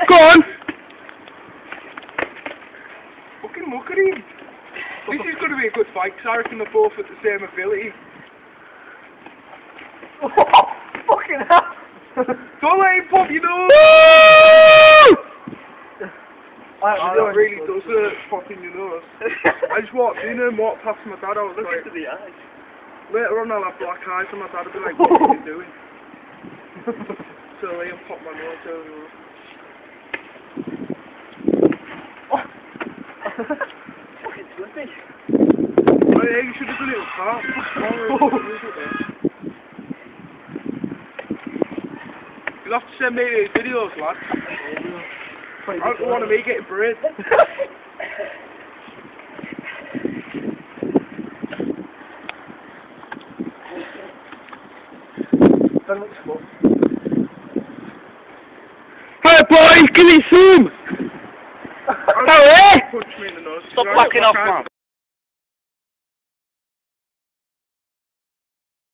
Go on. Fucking look at him. This is going to be a good fight because I reckon they're both at the same ability. Fucking hell. Don't let him pop your nose. That really does pop in your nose. I just walked in and walked past my dad. I was like, Look into the eyes. later on I'll have black eyes and my dad will be like, what are you doing? So Liam popped my nose out. Fucking slippy. Oh yeah, you should have done it with Carl. You'll have to send me these videos, lad. I don't want me getting bread. Hey boys, give me some. Hey! Punch me in the nose. Stop backing off, man.